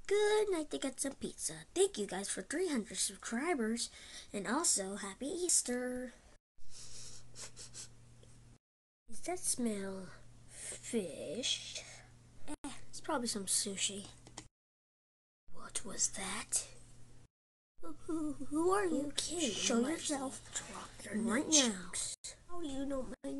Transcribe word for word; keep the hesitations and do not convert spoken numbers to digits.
good night to get some pizza. Thank you guys for three hundred subscribers, and also Happy Easter. Does that smell fish? Eh, it's probably some sushi. What was that? Who, who are you? Okay, show yourself drop your right now. How do you know my